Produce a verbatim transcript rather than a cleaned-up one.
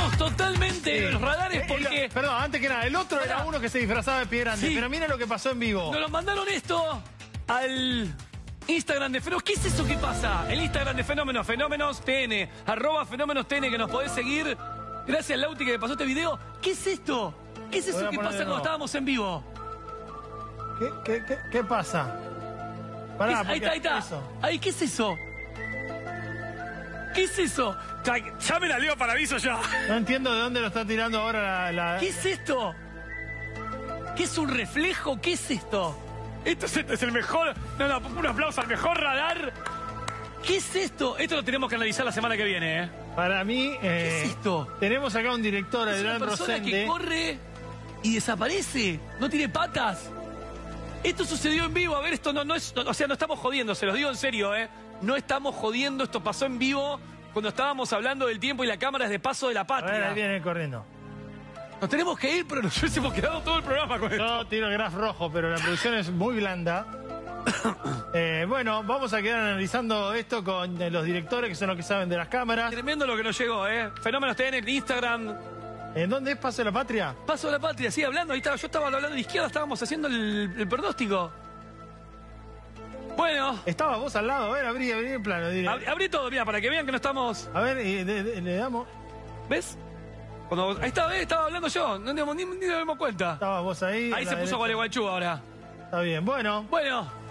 cambiamos totalmente Sí. los radares Eh, porque... el- perdón, antes que nada, el otro Pará. era uno que se disfrazaba de pie grande, Sí. pero mira lo que pasó en vivo. Nos lo mandaron esto al Instagram de Fenómenos. ¿Qué es eso que pasa? El Instagram de Fenómenos, Fenómenos T N, arroba Fenómenos T N, que nos podés seguir. Gracias, Lauti, que me pasó este video. ¿Qué es esto? ¿Qué es Lo voy eso a que poner pasa de cuando nuevo. estábamos en vivo? ¿Qué, qué, qué, qué pasa? Pará, ¿Qué es- ahí porque está, ahí está. eso. Ahí, ¿qué es eso? ¿Qué es eso? Ya, ya me la leo para aviso ya. No entiendo de dónde lo está tirando ahora la... la- ¿Qué es esto? ¿Qué es un reflejo? ¿Qué es esto? Esto es, es el mejor... No, no, un aplauso al mejor radar. ¿Qué es esto? Esto lo tenemos que analizar la semana que viene, ¿eh? Para mí... ¿Qué eh, es esto? Tenemos acá un director, Es una Adrián persona Rosende. que corre y desaparece. No tiene patas. Esto sucedió en vivo. A ver, esto no, no es... no- o sea, no estamos jodiendo, se los digo en serio, ¿eh? No estamos jodiendo. Esto pasó en vivo cuando estábamos hablando del tiempo y la cámara es de paso de la A ver, ahí patria. viene corriendo. Nos tenemos que ir, pero nos hubiésemos quedado todo el programa con esto. Yo tiro el graf rojo, pero la producción es muy blanda. Eh, bueno, vamos a quedar analizando esto con eh, los directores, que son los que saben de las cámaras. Tremendo lo que nos llegó, ¿eh? Fenómenos T N en Instagram. ¿En dónde es Paso de la Patria? Paso de la patria, sigue hablando. Ahí estaba, yo estaba hablando de izquierda, estábamos haciendo el, el pronóstico. Bueno, Estaba vos al lado, a ver, abrí, abrí el plano. diré. abrí, abrí todo, mira, para que vean que no estamos... A ver, y de- de- le damos. ¿Ves? Cuando, ahí estaba, ¿ves? Estaba hablando yo, no, ni, ni, ni nos dimos cuenta. Estabas vos ahí. a Ahí la se puso derecha. Gualeguaychú ahora. Está bien, bueno. Bueno,